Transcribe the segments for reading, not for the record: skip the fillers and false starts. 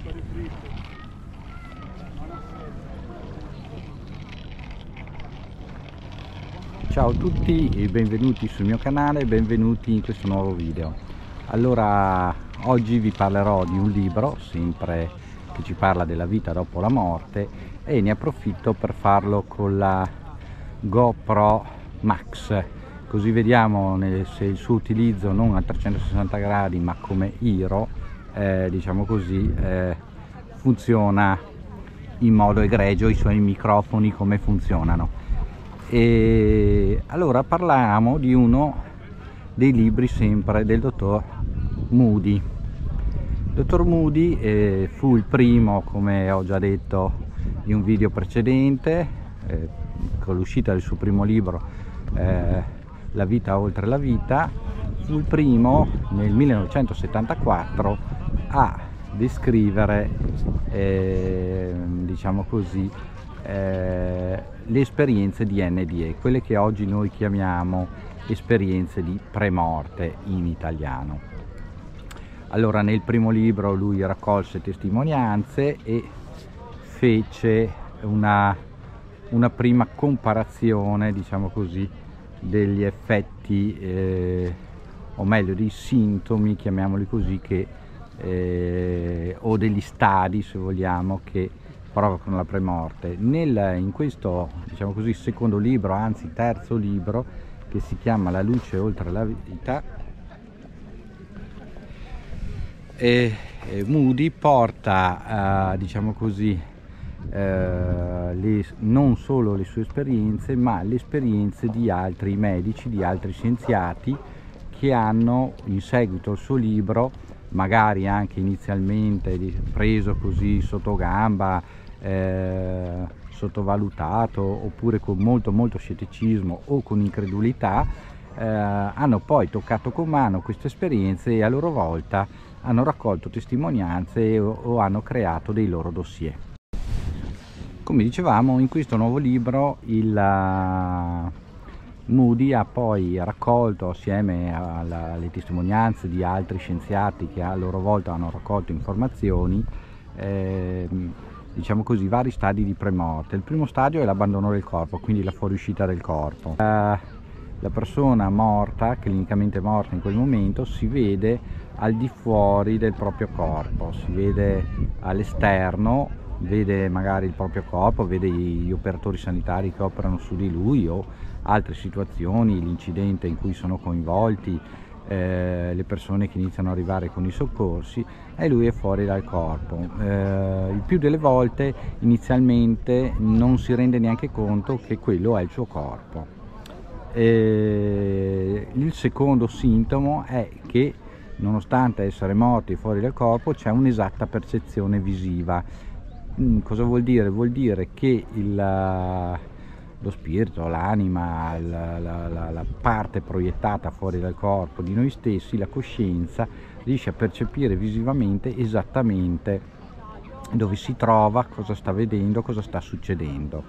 Ciao a tutti e benvenuti sul mio canale, benvenuti in questo nuovo video. Allora, oggi vi parlerò di un libro, sempre che ci parla della vita dopo la morte, e ne approfitto per farlo con la GoPro Max, così vediamo se il suo utilizzo non a 360 gradi ma come IRO, diciamo così, funziona in modo egregio, i suoi microfoni come funzionano. E allora parliamo di uno dei libri sempre del dottor Moody. Il dottor Moody fu il primo, come ho già detto in un video precedente, con l'uscita del suo primo libro La vita oltre la vita, fu il primo nel 1974 a descrivere, diciamo così, le esperienze di NDE, quelle che oggi noi chiamiamo esperienze di premorte in italiano. Allora, nel primo libro lui raccolse testimonianze e fece una prima comparazione, diciamo così, degli effetti, o meglio dei sintomi, chiamiamoli così, o degli stadi, se vogliamo, che provocano la premorte. In questo, diciamo così, secondo libro, anzi terzo libro, che si chiama La luce oltre la vita, Moody porta, diciamo così, non solo le sue esperienze, ma le esperienze di altri medici, di altri scienziati che hanno, in seguito al suo libro, magari anche inizialmente preso così sotto gamba, sottovalutato, oppure con molto scetticismo o con incredulità, hanno poi toccato con mano queste esperienze e a loro volta hanno raccolto testimonianze o hanno creato dei loro dossier. Come dicevamo, in questo nuovo libro Moody ha poi raccolto, assieme alle testimonianze di altri scienziati che a loro volta hanno raccolto informazioni, diciamo così, vari stadi di premorte. Il primo stadio è l'abbandono del corpo, quindi la fuoriuscita del corpo. La persona morta, clinicamente morta in quel momento, si vede al di fuori del proprio corpo, si vede all'esterno, vede magari il proprio corpo, vede gli operatori sanitari che operano su di lui o altre situazioni, l'incidente in cui sono coinvolti, le persone che iniziano ad arrivare con i soccorsi, e lui è fuori dal corpo. Il più delle volte inizialmente non si rende neanche conto che quello è il suo corpo. Il secondo sintomo è che, nonostante essere morti fuori dal corpo, c'è un'esatta percezione visiva. Cosa vuol dire? Vuol dire che lo spirito, l'anima, la parte proiettata fuori dal corpo di noi stessi, la coscienza, riesce a percepire visivamente esattamente dove si trova, cosa sta vedendo, cosa sta succedendo.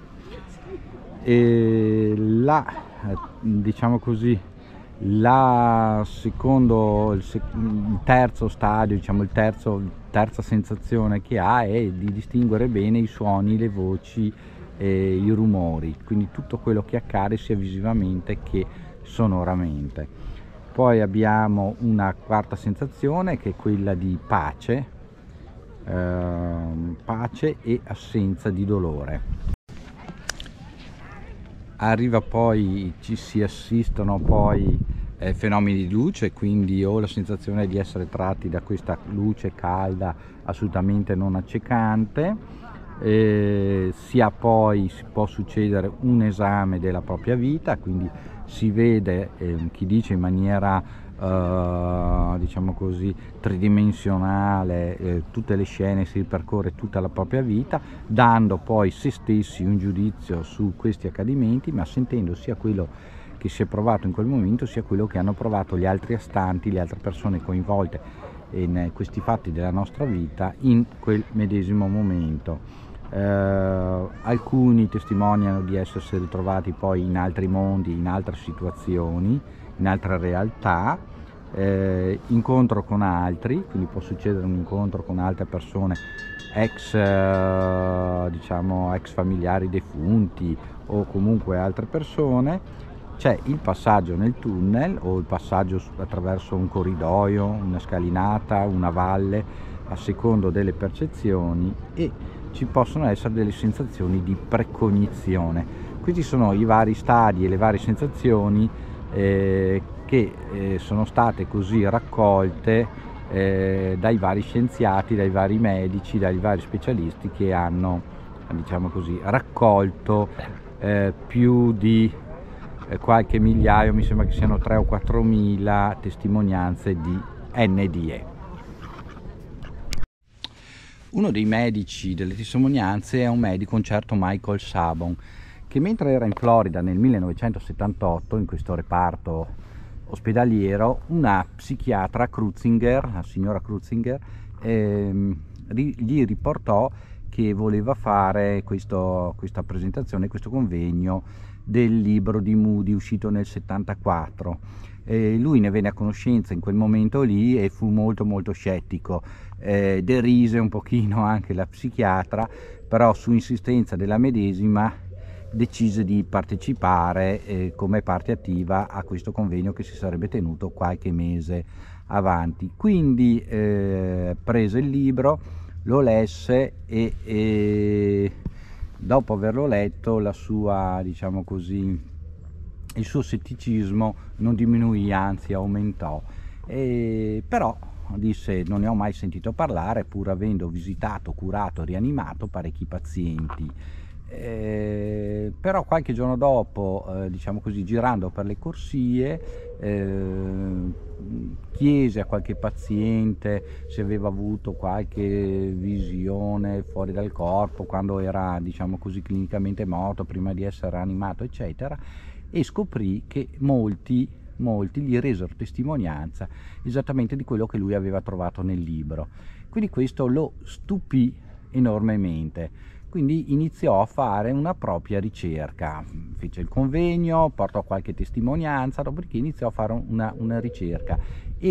E diciamo così, secondo il terzo stadio, diciamo terza sensazione che ha è di distinguere bene i suoni, le voci, i rumori, quindi tutto quello che accade sia visivamente che sonoramente. Poi abbiamo una quarta sensazione che è quella di pace e assenza di dolore. Arriva poi, si assistono poi fenomeni di luce, quindi o la sensazione di essere tratti da questa luce calda assolutamente non accecante, si può succedere un esame della propria vita, quindi si vede, chi dice in maniera diciamo così tridimensionale, tutte le scene, si ripercorre tutta la propria vita, dando poi se stessi un giudizio su questi accadimenti, ma sentendo sia quello che si è provato in quel momento sia quello che hanno provato gli altri astanti, le altre persone coinvolte in questi fatti della nostra vita in quel medesimo momento. Alcuni testimoniano di essersi ritrovati poi in altri mondi, in altre situazioni, in altre realtà, incontro con altri, quindi può succedere un incontro con altre persone diciamo ex familiari defunti o comunque altre persone. C'è il passaggio nel tunnel o il passaggio attraverso un corridoio, una scalinata, una valle, a secondo delle percezioni, e ci possono essere delle sensazioni di precognizione. Questi sono i vari stadi e le varie sensazioni che sono state così raccolte dai vari scienziati, dai vari medici, dai vari specialisti che hanno, diciamo così, raccolto più di qualche migliaio, mi sembra che siano 3 o 4 mila testimonianze di NDE. Uno dei medici delle testimonianze è un certo Michael Sabon, che mentre era in Florida nel 1978 in questo reparto ospedaliero, una psichiatra Krutzinger, la signora Krutzinger, gli riportò che voleva fare questa presentazione, questo convegno del libro di Moody uscito nel 74. Lui ne venne a conoscenza in quel momento lì e fu molto scettico, derise un pochino anche la psichiatra, però su insistenza della medesima decise di partecipare come parte attiva a questo convegno che si sarebbe tenuto qualche mese avanti. Quindi prese il libro, lo lesse e dopo averlo letto la sua, diciamo così, il suo scetticismo non diminuì, anzi aumentò. Però disse: non ne ho mai sentito parlare, pur avendo visitato, curato, rianimato parecchi pazienti. Però qualche giorno dopo, diciamo così, girando per le corsie, chiese a qualche paziente se aveva avuto qualche visione fuori dal corpo quando era, diciamo così, clinicamente morto, prima di essere animato, eccetera, e scoprì che molti gli resero testimonianza esattamente di quello che lui aveva trovato nel libro. Quindi questo lo stupì enormemente. Quindi iniziò a fare una propria ricerca, fece il convegno, portò qualche testimonianza, dopodiché iniziò a fare una ricerca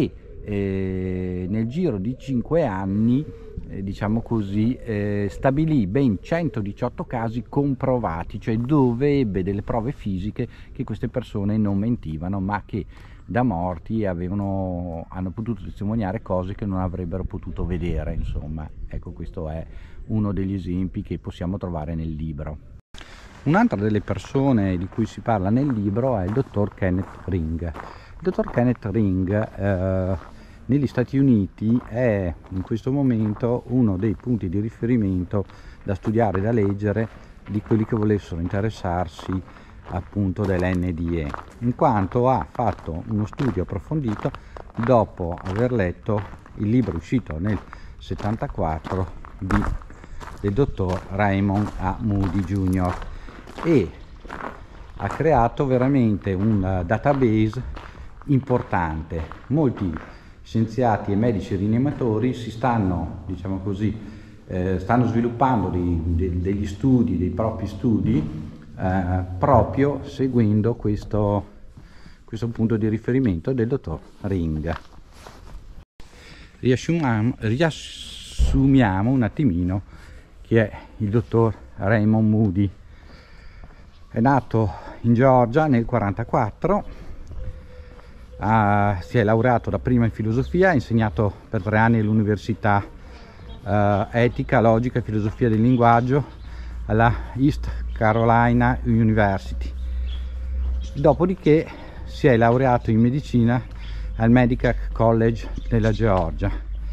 e nel giro di 5 anni, diciamo così, stabilì ben 118 casi comprovati, cioè dove ebbe delle prove fisiche che queste persone non mentivano, ma che da morti hanno potuto testimoniare cose che non avrebbero potuto vedere. Insomma, ecco, questo è uno degli esempi che possiamo trovare nel libro. Un'altra delle persone di cui si parla nel libro è il dottor Kenneth Ring. Il dottor Kenneth Ring negli Stati Uniti è in questo momento uno dei punti di riferimento da studiare, da leggere, di quelli che volessero interessarsi appunto dell'NDE, in quanto ha fatto uno studio approfondito dopo aver letto il libro uscito nel 74 del dottor Raymond A. Moody Jr. e ha creato veramente un database importante. Molti scienziati e medici rianimatori si stanno, diciamo così, stanno sviluppando degli studi, dei propri studi, proprio seguendo questo punto di riferimento del dottor Ring. Riassumiamo un attimino chi è il dottor Raymond Moody. È nato in Georgia nel 1944, si è laureato dapprima in filosofia, ha insegnato per 3 anni all'università etica, logica e filosofia del linguaggio alla East Carolina University. Dopodiché si è laureato in medicina al Medical College della Georgia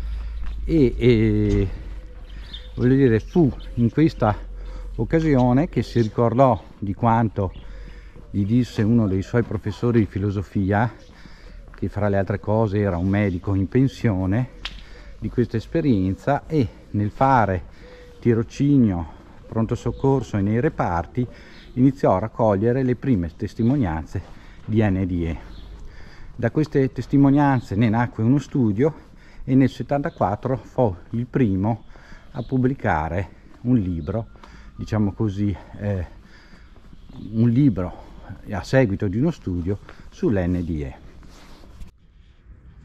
e voglio dire, fu in questa occasione che si ricordò di quanto gli disse uno dei suoi professori di filosofia, che fra le altre cose era un medico in pensione, di questa esperienza, e nel fare tirocinio, pronto soccorso e nei reparti iniziò a raccogliere le prime testimonianze di NDE. Da queste testimonianze ne nacque uno studio e nel 1974 fu il primo a pubblicare un libro, diciamo così, un libro a seguito di uno studio sull'NDE.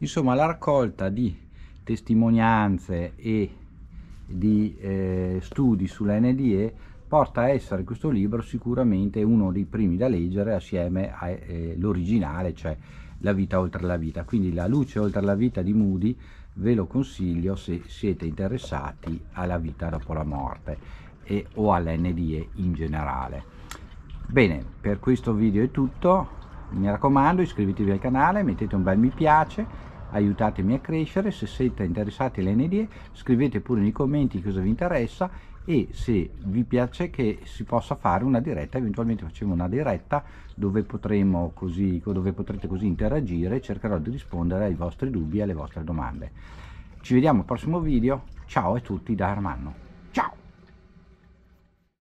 Insomma, la raccolta di testimonianze e di studi sulla NDE porta a essere questo libro sicuramente uno dei primi da leggere assieme all'originale, cioè La vita oltre la vita. Quindi La luce oltre la vita di Moody ve lo consiglio se siete interessati alla vita dopo la morte o all'NDE in generale. Bene, per questo video è tutto, mi raccomando iscrivetevi al canale, mettete un bel mi piace, aiutatemi a crescere. Se siete interessati alle NDE scrivete pure nei commenti cosa vi interessa e se vi piace che si possa fare una diretta, eventualmente facciamo una diretta dove potrete così interagire. Cercherò di rispondere ai vostri dubbi e alle vostre domande. Ci vediamo al prossimo video, ciao a tutti da Armanno, ciao!